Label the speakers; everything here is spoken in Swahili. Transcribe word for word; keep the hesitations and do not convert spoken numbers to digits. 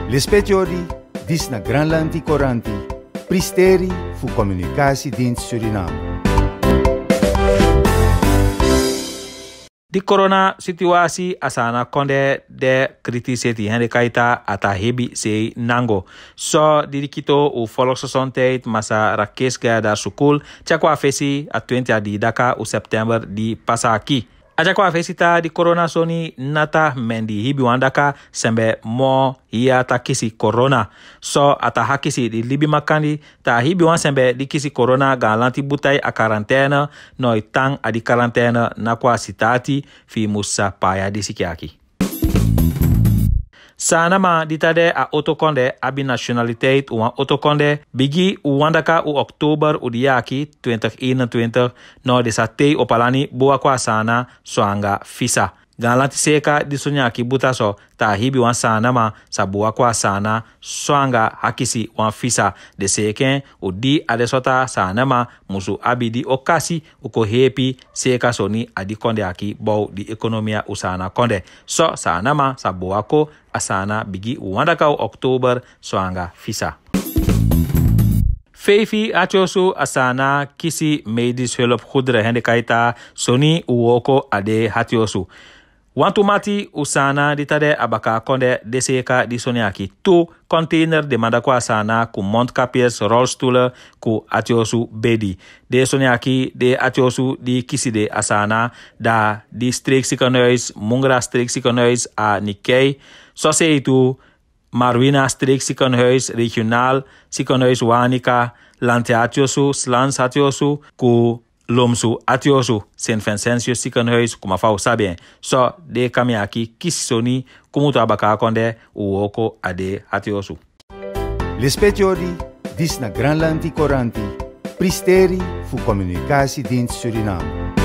Speaker 1: Lispetiori, dis na Granlandi Coranti, Pristeri fu Comunicatiedienst Suriname.
Speaker 2: Di corona situatie asana konde de kritiseti hende kaita ata hebi sei nango. So dirikito u volksgezondheid masa rakesga dar sukul chakwa fesi a twintig di daka u september di pasaki. Ajakwa fesita di corona soni nata mendi hibi wandaka sembe mo ia ta kisi corona. So ata hakisi di libi makandi ta hibi wan sembe di kisi corona ga lanti butai a quarantaine no itang a di quarantaine na kwa sitati fi musa paya di sikiaki. Sanama ditade a autoconde abi nationaliteit u autoconde bigi u wandaka u oktober u diaki twintig eenentwintig no de sate opalani boa kwa sana soanga visa. Galanti seka di sonyaki butaso ta hibi wan sana ma sa boa kwa sana soanga hakisi wan visa de seken u di adesota sana ma musu abi di okasi uko hepi seka soni adi konde aki bau di ekonomia usana konde. So sana ma sa boa ko asana bigi u wandaka u oktober soanga visa. Fefi atiosu asana kisi medisch hulpgoederen hende kaita soni uoko ade hatiosu. Wantumati usana ditade abaka konde deseka di soniaki tu container de mandakwa asana ku mondkapjes rolstoelen ku atiosu bedi. De soniaki de atiosu di kisi de asana da di streekziekenhuis Mungra streekziekenhuis a Nikkei. So se itu Marwina streekziekenhuis regionaal ziekenhuis Wanica Lante atiosu Slans atiosu ku Lomsu atiosu Saint Vincentio ziekenhuis kumafau sabien. So de kamiaki kisoni kumutu abaka konde uoko ade atiosu.
Speaker 1: Lispetiori, dis na Granlandi Coranti, Pristeri fu Comunicatiedienst Suriname.